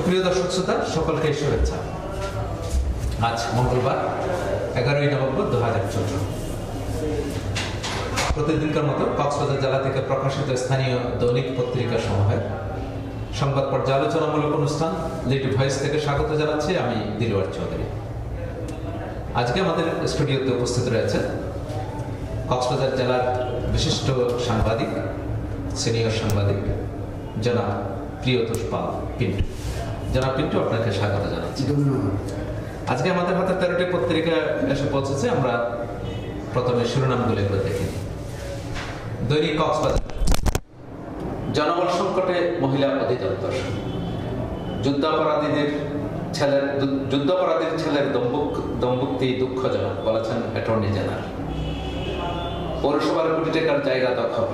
প্রিয় দর্শক শ্রোতা, সকলকে শুভেচ্ছা। আজ মঙ্গলবার 11ই নভেম্বর 2014। প্রতিদিনকার মতো কক্সবাজার জেলা থেকে প্রকাশিত স্থানীয় দৈনিক পত্রিকা সমূহের সংবাদ পর্যালোচনামূলক অনুষ্ঠান লিটল ভয়েস থেকে স্বাগত জানাচ্ছি আমি দিলওয়ার চৌধুরী। আজকে আমাদের স্টুডিওতে উপস্থিত রয়েছে কক্সবাজার জেলার বিশিষ্ট সাংবাদিক, সিনিয়র সাংবাদিক জনাব প্রিয়তোষ পাল পিন্টু। জনাব পিন্টু, আপনাকে স্বাগত জানাচ্ছি। আজকে আমাদের হাতে 13টি পত্রিকা এসে পৌঁছেছে। আমরা প্রথমে শিরোনামগুলো একটু দেখি। দৈনিক কক্সবাজার, জনবল সংকটে মহিলা অধিদপ্তর, যুদ্ধাপরাধীর ছেলের দম্ভুক্তি দুঃখজনক বলেছেন অ্যাটর্নি জেনারেল। পৌরসভার কোটি টাকার জায়গা দখল,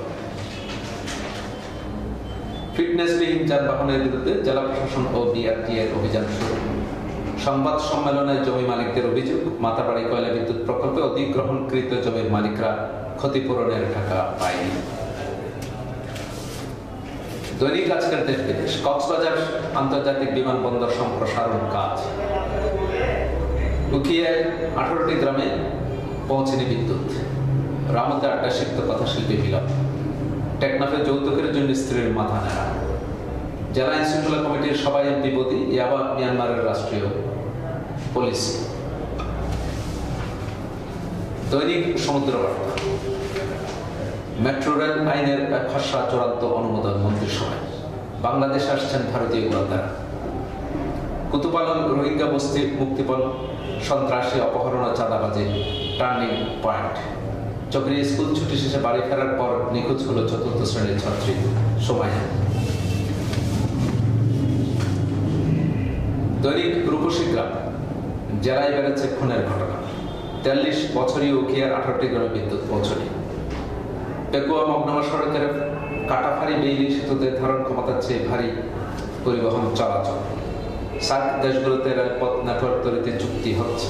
ফিটনেসবিহীন যানবাহনের বিরুদ্ধে জেলা প্রশাসন ও বিআরটি এর অভিযান শুরু। সংবাদ সম্মেলনে জমি মালিকদের অভিযোগ, মাতাবাড়ি কয়লা বিদ্যুৎ প্রকল্পে অধিগ্রহণকৃত জমির মালিকরা ক্ষতিপূরণের টাকা পায়নি। দৈনিক আজকের দেশ বিদেশ, কক্সবাজার আন্তর্জাতিক বিমানবন্দর সম্প্রসারণ কাজ, উকিয়ায় 18টি গ্রামে পৌঁছেনি বিদ্যুৎ। রামুতে আড্ডা সিক্ত কথাশিল্পী মিলন। টেকনাফে যৌতুকের জন্য স্ত্রীর মাথা নেড়া। জেলা আইন শৃঙ্খলা কমিটির সবাই এমপি বদলি, ইয়াবা মিয়ানমারের রাষ্ট্রীয় পুলিশ। দৈনিক সমুদ্র বার্তা, মেট্রো রেল আইনের খসড়া চূড়ান্ত অনুমোদন মন্ত্রিসভায়। বাংলাদেশে আসছেন ভারতীয় গোয়েন্দারা। কুতুপালন রোহিঙ্গা বস্তি মুক্তিপণ, সন্ত্রাসী অপহরণ ও চাঁদাবাজি টার্নিং পয়েন্ট। চকরি স্কুল ছুটি শেষে বাড়ি ফেরার পর নিখোঁজ হলো 4th শ্রেণীর ছাত্রী সোমাইয়া। দৈনিক রূপসী গ্রাম, জেলায় বেড়েছে খুনের ঘটনা। 43 বছরীয় উকিয়ার 18টি গ্রামে বিদ্যুৎ পৌঁছনি। পেকুয়া মগনামা সড়কের কাটাফারি বেইলি সেতুতে ধারণ ক্ষমতার চেয়ে ভারী পরিবহন চলাচল। সার্ক দেশগুলোতে রেলপথ নেটওয়ার্ক তৈরিতে চুক্তি হচ্ছে।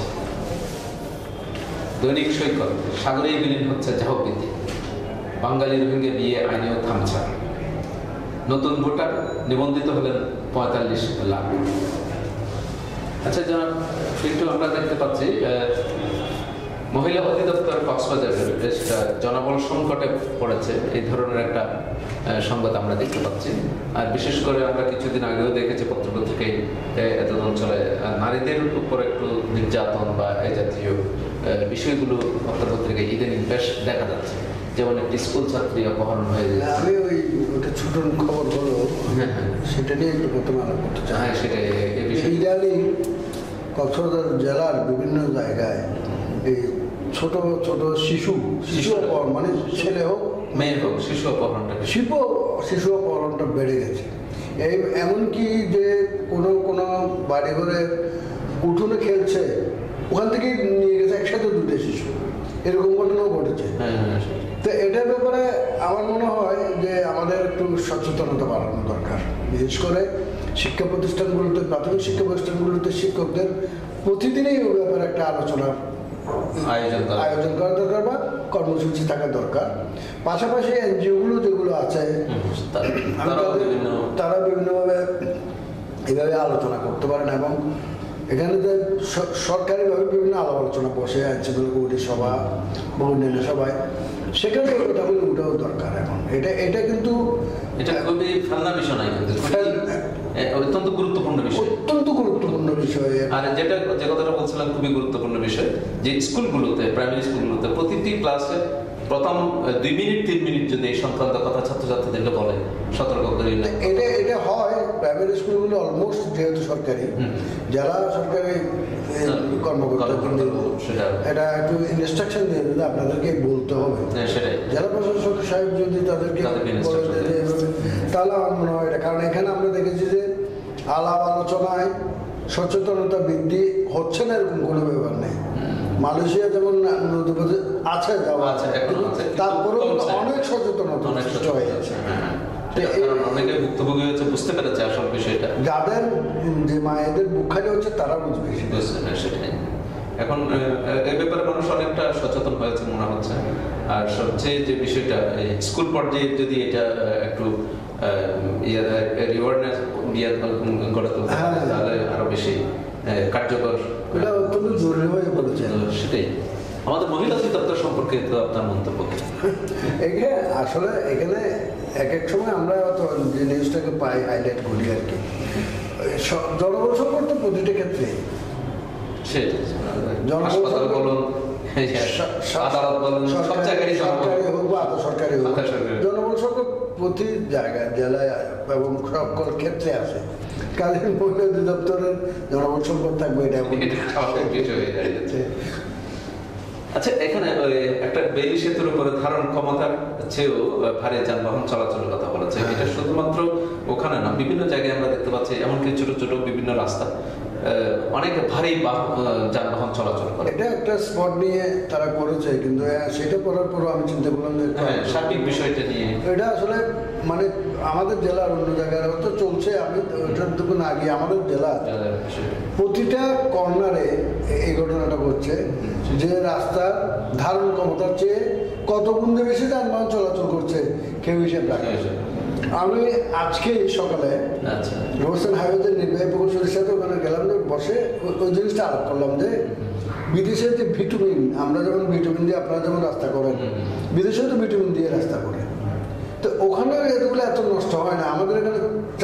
দৈনিক সৈকত, সাগরেই বিলীন হচ্ছে জাহবিদ্যি। বাঙালি রোহিঙ্গা বিয়ে আইনেও থামছে। নতুন ভোটার নিবন্ধিত হলেন 45 লাখ। আচ্ছা জনাব একটু আমরা দেখতে পাচ্ছি মহিলা অধিদপ্তর কক্সবাজারের সেটা জনবল সংকটে পড়েছে, এই ধরনের একটা সংবাদ আমরা দেখতে পাচ্ছি। আর বিশেষ করে আমরা কিছুদিন আগেও দেখেছি পত্রপত্রিকায় এত অঞ্চলে নারীদের উপর একটু নির্যাতন বা এই জাতীয় বিষয়গুলো পত্রপত্রিকায় ইদানিং বেশ দেখা যাচ্ছে। যেমন একটি স্কুল ছাত্রী অপহরণ হয়ে যায়। আমি ওটা ছোট খবর হলো, সেটা নিয়ে একটু প্রথমে আলাপ করতে চাই। হ্যাঁ, সেটা ইদানিং কক্সবাজার জেলার বিভিন্ন জায়গায় এই ছোট ছোট শিশু অপহরণ, মানে ছেলে হোক মেয়ে হোক, শিশু অপহরণটা বেড়ে গেছে। এমনকি যে কোনো বাড়ি ঘরে উঠোনে খেলছে, ওখান থেকে নিয়ে গেছে একসাথে 2টে শিশু, এরকম ঘটনাও ঘটেছে। তো এটার ব্যাপারে আমার মনে হয় যে আমাদের একটু সচেতনতা বাড়ানো দরকার। বিশেষ করে শিক্ষা প্রতিষ্ঠানগুলোতে, প্রাথমিক শিক্ষা প্রতিষ্ঠানগুলোতে শিক্ষকদের প্রতিদিনই ওই ব্যাপারে একটা আলোচনার আয়োজন করা দরকার বা কর্মসূচি থাকা দরকার। পাশাপাশি এনজিওগুলো যেগুলো আছে তারা বিভিন্নভাবে এইভাবে আলোচনা করতে পারেন, এবং এখানে যে সরকারিভাবে বিভিন্ন আলাপ আলোচনা বসে আছে, কমিটির সভা বা অন্যান্য সভায়, সেখানে কথাগুলো উঠাও দরকার। এখন এটা কিন্তু এটা খুবই ফেলনা বিষয় নয়, কিন্তু অত্যন্ত গুরুত্বপূর্ণ বিষয়। আর যে কথাটা বলছিলাম খুবই গুরুত্বপূর্ণ বিষয়, যে স্কুলগুলোতে, প্রাইমারি স্কুলগুলোতে প্রতিটি ক্লাসে প্রথম 2 মিনিট 3 মিনিট যদি এই সংক্রান্ত কথা ছাত্রছাত্রীদেরকে বলে সতর্ক করে। এটা হয় প্রাইমারি স্কুলগুলো অলমোস্ট, যেহেতু সরকারি, যারা সরকারি কর্মকর্তা এটা একটু ইনস্ট্রাকশন দিয়ে দিলে আপনাদেরকে বলতে হবে। জেলা প্রশাসক সাহেব যদি তাদেরকে তাহলে আমার মনে হয় এটা, কারণ এখানে আমরা দেখেছি যে আলাপ আলোচনায় সচেতনতা বৃদ্ধি হচ্ছে না, এরকম কোনো ব্যাপার নেই। মালয়েশিয়া যেমন নদীপথে আছে, যাওয়া আছে, তারপরে অনেক সচেতনতা হয়ে যাচ্ছে। অনেকে ভুক্তভোগী হচ্ছে, বুঝতে পেরেছে আসল বিষয়টা। যাদের যে মায়েদের বুখারি হচ্ছে তারা বুঝবে সেটাই। এখন এই ব্যাপারে মানুষ অনেকটা সচেতন হয়েছে মনে হচ্ছে। আর সবচেয়ে যে বিষয়টা, স্কুল পর্যায়ে যদি এটা একটু রিওয়ার্ডনেস গড়ে তুলতে পারে, তাহলে আরো বেশি কার্যকর। এটা অত্যন্ত জরুরি হয়ে পড়েছে। সেটাই। আমাদের মহিলা অধিদপ্তর সম্পর্কে তো আপনার মন্তব্য কি? আসলে এখানে এক এক সময় আমরা তো যে নিউজটাকে পাই হাইলাইট করি আর কি, জনবল সংকট তো প্রতিটা ক্ষেত্রে, হাসপাতাল বলুন, আদালত বলুন, সব জায়গায় সরকারি হোক বা আধা সরকারি হোক, জনবল সংকট প্রতি জায়গায় জেলায় এবং সকল ক্ষেত্রে আছে। কাজে মহিলা অধিদপ্তরের জনবল সংকট থাকবে, এটা আচ্ছা। এখানে একটা বেইলি সেতুর উপরে ধারণ ক্ষমতার চেয়েও ভারী যানবাহন চলাচলের কথা বলেছে। এটা শুধুমাত্র ওখানে না, বিভিন্ন জায়গায় আমরা দেখতে পাচ্ছি, এমনকি ছোট ছোট বিভিন্ন রাস্তা অনেক ভারী যানবাহন চলাচল করে। এটা একটা স্পট নিয়ে তারা করেছে, কিন্তু সেটা করার পরও আমি চিন্তা করলাম যে সার্বিক বিষয়টা নিয়ে এটা আসলে মানে আমাদের জেলার অন্য জায়গায় তো চলছে। আমি ওটার দেখুন আগে আমাদের জেলা প্রতিটা কর্নারে এই ঘটনাটা ঘটছে যে রাস্তার ধারণ ক্ষমতার চেয়ে কত গুণে বেশি যানবাহন চলাচল করছে কেউ হিসেব রাখে। আমি আজকে সকালে রোশন হাইওয়ে নির্বাহী প্রকৌশলীর সাথে ওখানে গেলাম, যে বসে ওই জিনিসটা আলাপ করলাম যে বিদেশে যে ভিটামিন, আমরা যেমন ভিটামিন দিয়ে আপনারা যেমন রাস্তা করেন, বিদেশেও তো ভিটামিন দিয়ে রাস্তা করে, তো ওখানে এগুলো এত নষ্ট হয় না। আমাদের এখানে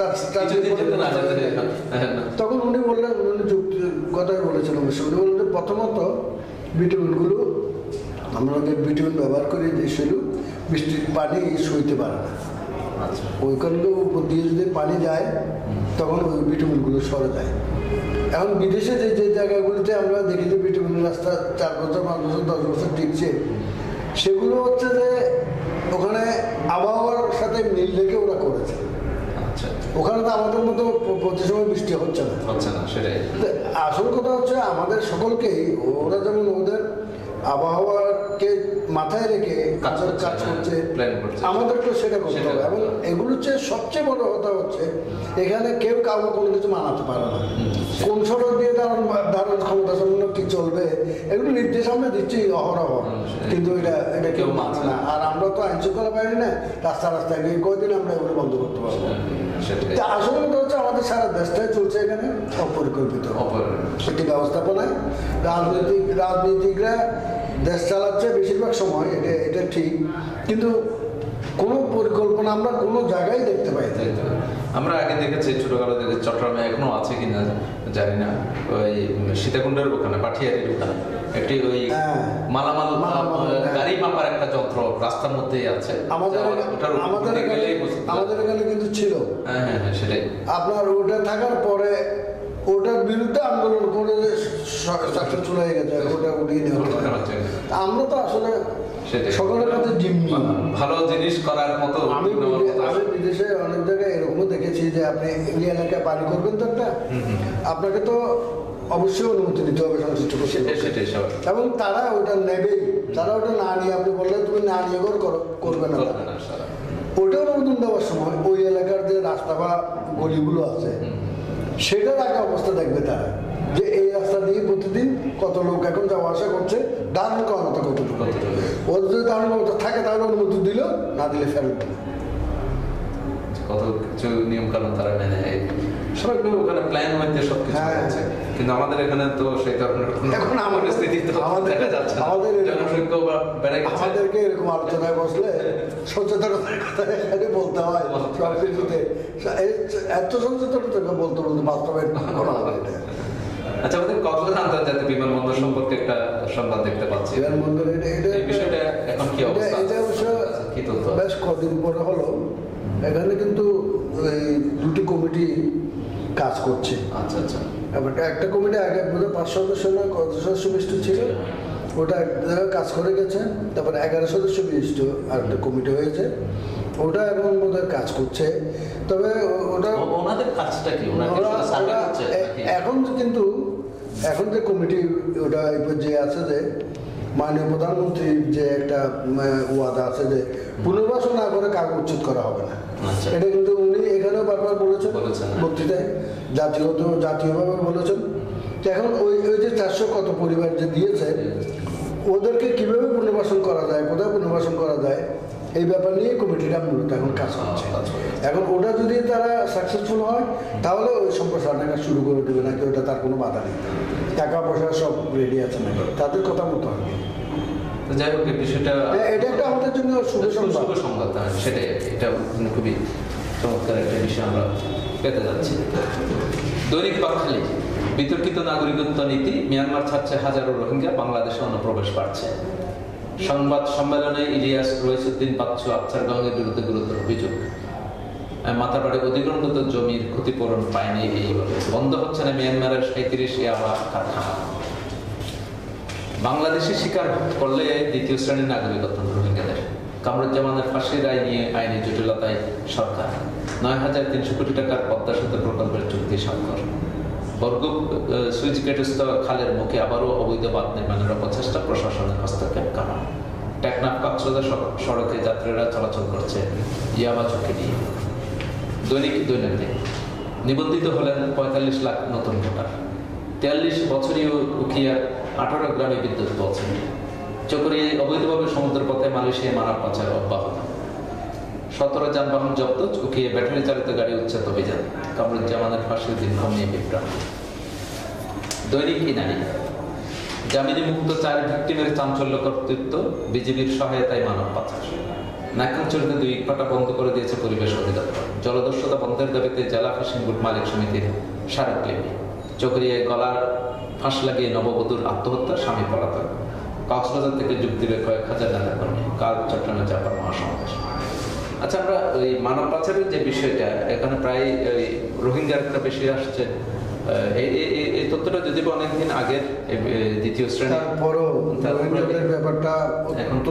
তখন উনি বললেন, উনি কথাই বলেছেন অবশ্যই, উনি বললেন প্রথমত ভিটামিনগুলো আমাদের ভিটামিন ব্যবহার করি যে সেগুলো বৃষ্টির পানি সইতে পারে না, ওইখানগুলো উপর দিয়ে যদি পানি যায় তখন ওই ভিটামিনগুলো সরে যায়। এখন বিদেশে যে যে জায়গাগুলোতে আমরা দেখি যে ভিটামিনের রাস্তা 4 বছর 5 বছর 10 বছর টিকছে, সেগুলো হচ্ছে যে ওখানে আবহাওয়ার সাথে মিল রেখে ওরা করেছে। ওখানে তো আমাদের মতো প্রতি সময় বৃষ্টি হচ্ছে না। সেটাই আসল কথা হচ্ছে আমাদের সকলকেই, ওরা যেমন ওদের আবহাওয়াকে মাথায় রেখে কাজ করছে, আমাদেরকেও সেটা করতে হবে। এবং এগুলোর চেয়ে সবচেয়ে বড় কথা হচ্ছে এখানে কেউ কাউকে কোনো কিছু মানাতে পারে না। কোন সড়ক দিয়ে ধারণ ক্ষমতা সম্পন্ন কি চলবে এগুলো নির্দেশ আমরা দিচ্ছি অহরহ, কিন্তু এটা কেউ মানছে না। আর আমরা তো আইন শৃঙ্খলা বাহিনী না, রাস্তায় গিয়ে কয়দিন আমরা এগুলো বন্ধ করতে পারবো। আসল কথা হচ্ছে আমাদের সারা দেশটাই চলছে এখানে অপরিকল্পিত সেটি ব্যবস্থাপনায়। রাজনীতিকরা দেশ চালাচ্ছে বেশিরভাগ সময়, এটা ঠিক, কিন্তু কোনো পরিকল্পনা আমরা কোনো জায়গায় দেখতে পাই না। আমরা আগে দেখেছি ছোটবেলা থেকে, চট্টগ্রামে এখনো আছে কিনা জানি না, ওই সীতাকুণ্ডের ওখানে পাঠিয়ারির ওখানে একটি ওই মালামাল গাড়ি মাপার একটা যন্ত্র রাস্তার মধ্যেই আছে। আমাদের এখানে কিন্তু ছিল। হ্যাঁ সেটাই। আপনার ওটা থাকার পরে ওটার বিরুদ্ধে আন্দোলন করে সাকসেসফুল হয়ে গেছে, ওটা উঠিয়ে নেওয়া। আমরা তো আসলে সকলের কাছে জিম্মি, ভালো জিনিস করার মতো। আমি বিদেশে অনেক জায়গায় এরকমও দেখেছি যে আপনি এই এলাকায় পানি করবেন তো একটা, আপনাকে তো অবশ্যই অনুমতি দিতে হবে সংশ্লিষ্ট এবং তারা ওটা নেবেই। তারা ওটা না নিয়ে আপনি বললে তুমি না নিয়ে করবে না, ওটা অনুমোদন দেওয়ার সময় ওই এলাকার যে রাস্তা বা গলিগুলো আছে সেটার আগে অবস্থা দেখবে তারা, যে এই রাস্তা দিয়ে প্রতিদিন কত লোক এখন যাওয়া আসা করছে, ধারণ ক্ষমতা কতটুকু। ওদের যদি ধারণ ক্ষমতা থাকে তাহলে অনুমতি দিল, না দিলে ফেরত দিল। কত কিছু নিয়ম কানুন তারা মেনে নেয়, সবাই ওখানে প্ল্যান হইতে সবকিছু আছে, কিন্তু আমাদের এখানে তো সেই ধরনের এখন আমাদের স্থিতি দেখা যাচ্ছে। আমাদেরকে এরকম আলোচনায় বসলে সচেতনতার কথা এখানে বলতে হয়, সব কিছুতে এত সচেতনতা বলতে বাস্তবায়ন করা হবে। আচ্ছা, আমাদের কক্সবাজার আন্তর্জাতিক বিমানবন্দর সম্পর্কে একটা সংবাদ দেখতে পাচ্ছি। বিমানবন্দর এই বিষয়টা এখন কি অবস্থা? এটা অবশ্য বেশ কদিন পরে হলো, এখানে কিন্তু এই দুটি কমিটি কাজ করছে। আচ্ছা। একটা কমিটি আগে 5 সদস্য না কত সদস্য বিশিষ্ট ছিল, ওটা কাজ করে গেছে। তারপরে 11 সদস্য বিশিষ্ট আর একটা কমিটি হয়েছে, ওটা এখন বোধহয় কাজ করছে। তবে ওটা ওনাদের কাজটা কি? এখন কিন্তু এখন যে কমিটি ওটা যে আছে, যে মাননীয় প্রধানমন্ত্রীর যে একটা ওয়াদা আছে যে পুনর্বাসন না করে কাগজ উচ্ছেদ করা হবে না, এটা কিন্তু উনি এখানেও বারবার বলেছেন বক্তৃতায়, জাতীয়ভাবে বলেছেন। এখন ওই যে 400 কত পরিবার যে দিয়েছে, ওদেরকে কিভাবে পুনর্বাসন করা যায়, কোথায় পুনর্বাসন করা যায়, এই ব্যাপার নিয়ে কমিটিটা মূলত এখন কাজ করছে। এখন ওটা যদি তারা সাকসেসফুল হয় তাহলে ওই সম্প্রসারণের কাজ শুরু করে দেবে, নাকি ওটা তার কোনো বাধা নেই, টাকা পয়সা সব রেডি আছে নাকি তাদের কথা মতো আর কি। যাই হোক, বিষয়টা এটা একটা আমাদের জন্য শুভ সংবাদ, সেটাই এটা খুবই চমৎকার একটা বিষয় আমরা পেতে যাচ্ছি। দৈনিক বাকখালী, বিতর্কিত নাগরিকত্ব নীতি, মিয়ানমার ছাড়ছে হাজারো রোহিঙ্গা, বাংলাদেশে অনুপ্রবেশ বাড়ছে। সংবাদ সম্মেলনে ইলিয়াস রইসুদ্দিন বাচ্চু আফসারগঞ্জের বিরুদ্ধে গুরুতর অভিযোগ, মাথাবাড়ি অধিগ্রহণগত জমির ক্ষতিপূরণ পায়নি এই বলে। বন্ধ হচ্ছে না মিয়ানমারের 37 ইয়াবা কারখানা। বাংলাদেশে স্বীকার করলে দ্বিতীয় শ্রেণীর নাগরিকত্ব রোহিঙ্গাদের। কামরুজ্জামানের ফাঁসির রায় নিয়ে আইনি জটিলতায় সরকার। 9,300 কোটি টাকার পদ্মা সেতু প্রকল্পের চুক্তি স্বাক্ষর। বরগুপ সুইচ গেটস্থ খালের মুখে আবারও অবৈধ বাঁধ নির্মাণের অপচেষ্টা, প্রশাসনের হস্তক্ষেপ কারণ। টেকনাফ কক্সবাজার সড়কে যাত্রীরা চলাচল করছে ইয়াবা ঝুঁকি নিয়ে। দৈনিক দৈনন্দিন, নিবন্ধিত হলেন 45 লাখ নতুন ভোটার। 43 বছরীয় উখিয়ার 18 গ্রামে বিদ্যুৎ পৌঁছে। চকরিয়ায় অবৈধভাবে সমুদ্র পথে মালয়েশিয়া মানব পাচার অব্যাহত। 17 যানবাহন জব্দ, উখিয়ে ব্যাটারি চালিত গাড়ি উচ্ছেদ অভিযান। কামরুজ্জামানের ফাঁসির দিন নিয়ে বিভ্রাম। দৈনিক ইনানি, জামিনে মুক্ত 4 ভিক্টিমের চাঞ্চল্য কর্তৃত্ব, বিজিবির সহায়তায় মানব পাচার। নাকাঞ্চলিতে 2 ইটভাটা বন্ধ করে দিয়েছে পরিবেশ অধিদপ্তর। জলদস্যুতা বন্ধের দাবিতে জেলা ফিশিং বোট মালিক সমিতির স্মারকলিপি। চকরিয়ায় গলার ফাঁস লাগিয়ে নববধূর আত্মহত্যা, স্বামী পলাতক। কক্সবাজার থেকে যোগ দিবে কয়েক হাজার নেতা কর্মী। কাল চট্টগ্রামে চাপার মহাসমাবেশ। আচ্ছা, আমরা ওই মানব পাচারের যে বিষয়টা, এখানে প্রায় ওই রোহিঙ্গার একটা বেশি আসছে, এই তথ্যটা যদি অনেকদিন আগের দ্বিতীয় শ্রেণী, ব্যাপারটা অত্যন্ত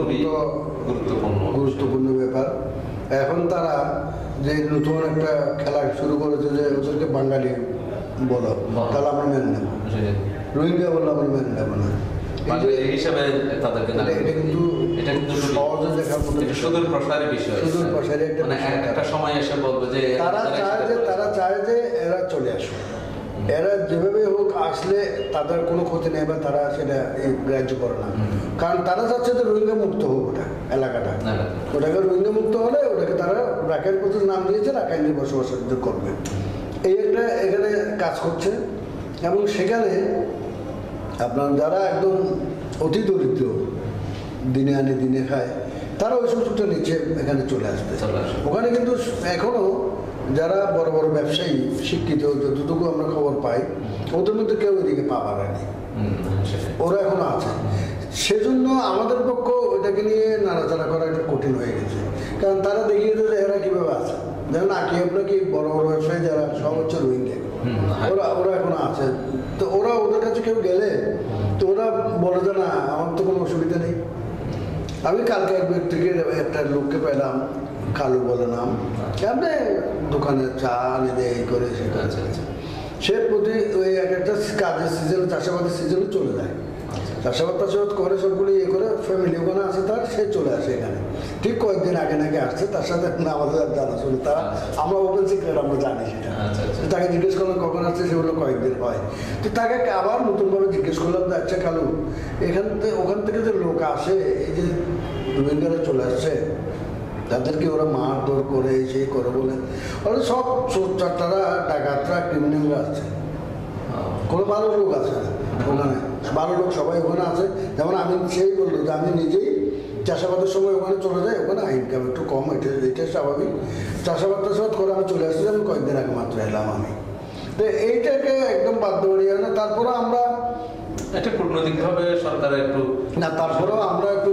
গুরুত্বপূর্ণ ব্যাপার। এখন তারা যে নতুন একটা খেলা শুরু করেছে যে ওদেরকে বাঙালি বলো, তাহলে আমরা মেনে নেব, রোহিঙ্গা বললে আমরা মেনে নেব না হিসাবে তাদেরকে। এটা কিন্তু সহজে দেখার মতো সুদূর প্রসারী বিষয়, সুদূর প্রসারী একটা সময় এসে বলবো যে তারা চায় যে এরা চলে আসবে, এরা যেভাবে হোক আসলে তাদের কোনো ক্ষতি নেই, বা তারা সেটা গ্রাহ্য করে না। কারণ তারা চাচ্ছে যে রোহিঙ্গা মুক্ত হোক ওটা এলাকাটা, ওটাকে রোহিঙ্গা মুক্ত হলে ওটাকে তারা রাখাইন প্রদেশ নাম দিয়েছে, রাখাইনের বসবাস করবে, এই একটা এখানে কাজ করছে। এবং সেখানে আপনার যারা একদম অতি দরিদ্র, দিনে আনে দিনে খায়, তারা ওই সুযোগটা নিচ্ছে এখানে চলে আসবে। ওখানে কিন্তু এখনো যারা বড় বড় ব্যবসায়ী শিক্ষিত, যতটুকু আমরা খবর পাই, ওদের মধ্যে কেউ এদিকে পা বাড়ায়নি, ওরা এখনো আছে। সেজন্য আমাদের পক্ষ ওইটাকে নিয়ে নাড়াচাড়া করা একটু কঠিন হয়ে গেছে, কারণ তারা দেখিয়ে দেয় এরা কিভাবে আছে। যেমন আঁকি আপনার কি বড় বড় ব্যবসায়ী যারা সব হচ্ছে রোহিঙ্গা, ওরা এখনো আছে। তো ওরা ওদের কাছে কেউ গেলে তো ওরা বলে যে না, আমার তো কোনো অসুবিধা নেই। আমি কালকে এক ব্যক্তিকে একটা লোককে পেলাম, কালু বলে নাম, আপনি দোকানে চা আনে দেয় এই করে সেটা। সে প্রতি ওই এক একটা কাজের সিজনে, চাষাবাদের সিজনে চলে যায়, চাষাবাদ করে সবগুলো ইয়ে করে, ফ্যামিলি ওখানে আছে তার, সে চলে আসে এখানে। ঠিক কয়েকদিন আগে নাকি আসছে, তার সাথে আমাদের জানা শুনে তারা, আমরা ওপেন সিক্রেট আমরা জানি সেটা। তাকে জিজ্ঞেস করলাম কখন আসছে, সেগুলো কয়েকদিন হয়। তো তাকে আবার নতুনভাবে জিজ্ঞেস করলাম যে আচ্ছা কালু, ওখান থেকে যে লোক আসে, এই যে রোহিঙ্গারা চলে আসছে, তাদেরকে ওরা মারধর করে সেই করে বলে, ওরা সব চোরচারটারা, ডাকাতরা, ক্রিমিনালরা আসছে, কোনো ভালো লোক আছে না ওখানে, ভালো লোক সবাই ওখানে আছে। যেমন আমি সেই বললো যে আমি নিজেই চাষাবাদের সময় ওখানে চলে যাই, ওখানে ইনকাম একটু কম, এটা স্বাভাবিক। চাষাবাদ করে আমি চলে আসছি, আমি কয়েকদিন আগে মাত্র এলাম আমি। তো এইটাকে একদম বাধ্য করিয়ে না, তারপরে আমরা এটা কূটনৈতিকভাবে সরকারের একটু না, তারপরেও আমরা একটু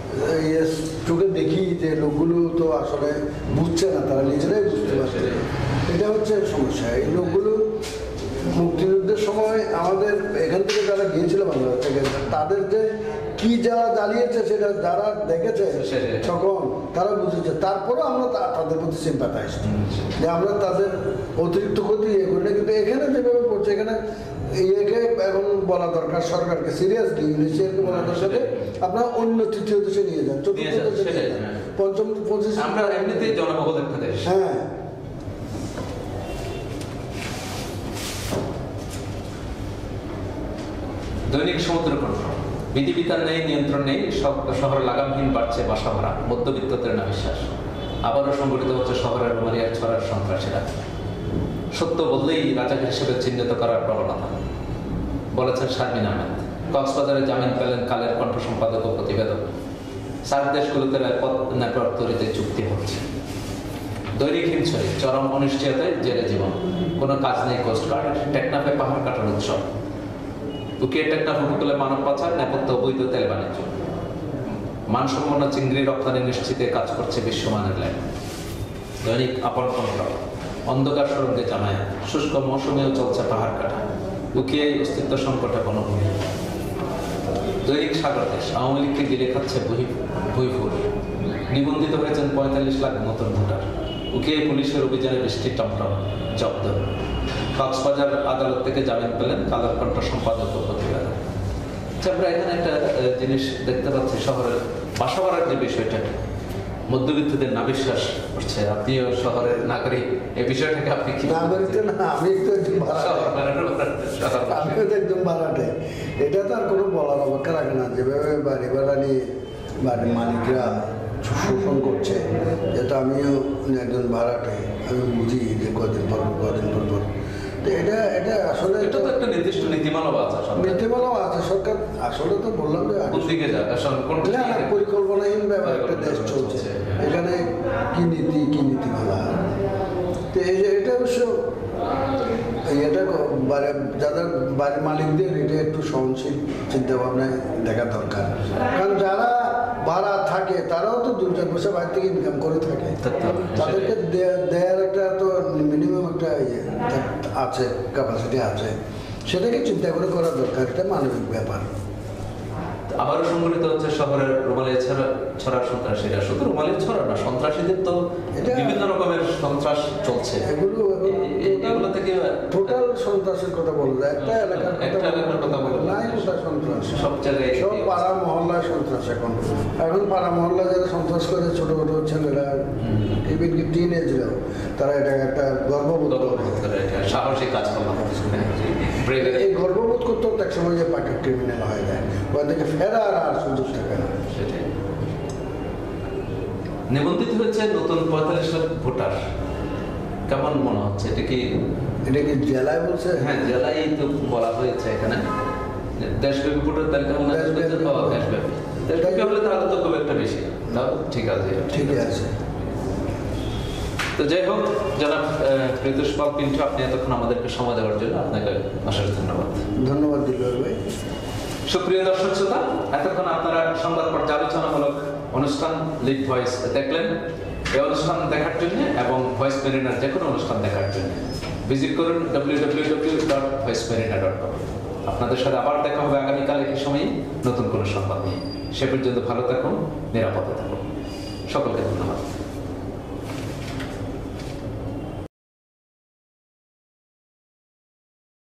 চোখে দেখি যে লোকগুলো তো আসলে বুঝছে না, তারা নিজেরাই বুঝতে পারছে। এটা হচ্ছে সমস্যা। এই লোকগুলো মুক্তিযুদ্ধের সময় আমাদের এখান থেকে যারা গিয়েছিল বাংলাদেশ থেকে, তাদের যে কি যারা জ্বালিয়েছে সেটা যারা দেখেছে তখন তারা বুঝেছে। তারপরে আমরা তাদের প্রতি সিম্পাথাইজ, যে আমরা তাদের অতিরিক্ত ক্ষতি ইয়ে করি না। কিন্তু এখানে যেভাবে করছে, এখানে ইয়েকে এখন বলা দরকার, সরকারকে সিরিয়াসলি, ইউনিসিয়ারকে বলা দরকার যে আপনারা অন্য তৃতীয় দেশে নিয়ে যান, চতুর্থ দেশে নিয়ে যান, পঞ্চম 25। আমরা এমনিতেই জনবহুল একটা দেশ। হ্যাঁ, দৈনিক সমুদ্র কণ্ঠ, বিধিবিধান নেই, নিয়ন্ত্রণ নেই, শহরে লাগামহীন বাড়ছে বাসা ভাড়া, মধ্যবিত্তদের না বিশ্বাস। আবারও সংগঠিত হচ্ছে শহরের রুমালিয়ার ছড়ার সন্ত্রাসীরা। সত্য বললেই রাজাকার হিসেবে চিহ্নিত করার প্রবণতা, বলেছেন শারমিন আহমেদ। কক্সবাজারে জামিন পেলেন কালের কণ্ঠ সম্পাদক ও প্রতিবেদক। সার্ক দেশগুলোতে রেলপথ নেটওয়ার্ক তৈরিতে চুক্তি হচ্ছে। দৈনিক হিমছড়ি, চরম অনিশ্চয়তায় জেলে জীবন, কোনো কাজ নেই কোস্টগার্ডের। টেকনাফে পাহাড় কাটার উৎসব, উকিয়ে টেকনাফ উপকূলে মানব পাচার, নেপথ্য অবৈধ তেল বাণিজ্য। মানসম্পন্ন চিংড়ি রপ্তানি নিশ্চিতে কাজ করছে বিশ্বমানের ল্যাব। দৈনিক আপন কণ্ঠ, অন্ধকার সুরঙ্গে জামায়াত, শুষ্ক মৌসুমেও চলছে পাহাড় কাটা, উকিয়ে অস্তিত্ব সংকটে বনভূমি। দৈনিক সাগর দেশ, আওয়ামী লীগকে গিলে খাচ্ছে ভুইফুল, নিবন্ধিত হয়েছেন 45 লাখ নতুন ভোটার। উকিয়ে পুলিশের অভিযানে বৃষ্টি টমটম, জব্দ। কক্সবাজার আদালত থেকে জামিন পেলেন কালের কণ্ঠ সম্পাদক ও প্রতিবেদক। আমরা এখানে একটা জিনিস দেখতে পাচ্ছি, শহরের বাসা ভাড়ার যে বিষয়টা, মধ্যবিত্তদের না বিশ্বাস করছে। আপনিও শহরের নাগরিক, এই বিষয়টাকে আপনি কি? আমি তো একদম ভাড়াটে। এটা তো আর কোনো বলার অপেক্ষা রাখে না। যেভাবে বাড়ি ভাড়া নিয়ে বাড়ির মালিকরা শোষণ করছে, যেটা আমিও একজন ভাড়াটে, আমি বুঝি যে কদিন পর তো এটা আসলে এটা তো একটা নির্দিষ্ট নীতিমালাও আছে, সরকার আসলে তো বললাম যে পরিকল্পনাহীন ব্যাপার একটা দেশ চলছে। এখানে কি নীতিমালা, তো এটা অবশ্য এটা যাদের বাড়ির মালিকদের এটা একটু সহনশীল চিন্তা ভাবনায় দেখা দরকার। কারণ যারা ভাড়া থাকে তারাও তো 2-4 পয়সা বাইরে থেকে ইনকাম করে থাকে, তাদেরকে দেয়ার একটা তো মিনিমাম একটা আছে, ক্যাপাসিটি আছে, সেটাকে চিন্তা করে করা দরকার। এটা মানবিক ব্যাপার। আবারও সংগঠিত হচ্ছে শহরের রুমালিয়া ছড়ার সন্ত্রাসীরা। শুধু রুমালিয়া ছড়া না, সন্ত্রাসীদের তো বিভিন্ন রকমের সন্ত্রাস চলছে। এগুলো থেকে টোটাল সন্ত্রাসের কথা বলা যায়, একটা এলাকার কথা বলা নাই, ওটা সন্ত্রাস সব জায়গায়, সব পাড়া মহল্লায় সন্ত্রাস। এখন পাড়া মহল্লায় যারা সন্ত্রাস করে, ছোট ছোট ছেলেরা, ইভেন কি টিনেজরাও, তারা এটা একটা গর্ববোধ করে, সাহসী কাজ করা। এই গর্ববোধ করতেও এক সময় যে পাকা ক্রিমিনাল হয়ে যায়, ওখান থেকে ফেরার আর সুযোগ থাকে না। সেটাই। নিবন্ধিত হয়েছে নতুন 45 লাখ ভোটার। কেমন মনে হচ্ছে? এটা কি জেলায় বলছে? হ্যাঁ, জেলায় তো বলা হয়েছে। এখানে দেশব্যাপী ভোটার তালিকা দেশব্যাপী হলে তাহলে তো খুব একটা বেশি। ঠিক আছে। তো যাই হোক, জনাব ঋতুষ পাল পিন্টু, আপনি এতক্ষণ আমাদেরকে সময় দেওয়ার জন্য আপনাকে অশেষ ধন্যবাদ দিলওয়ার ভাই। সুপ্রিয় দর্শক শ্রোতা, এতক্ষণ আপনারা সংবাদ পর্যালোচনামূলক অনুষ্ঠান লিড ভয়েস দেখলেন। এই অনুষ্ঠান দেখার জন্য এবং ভয়েস মেরিনার যে কোনো অনুষ্ঠান দেখার জন্য ভিজিট করুন www.voicemarina.com। আপনাদের সাথে আবার দেখা হবে আগামীকাল একই সময়ে নতুন কোনো সংবাদ নিয়ে। সে পর্যন্ত ভালো থাকুন, নিরাপদে থাকুন। সকলকে ধন্যবাদ।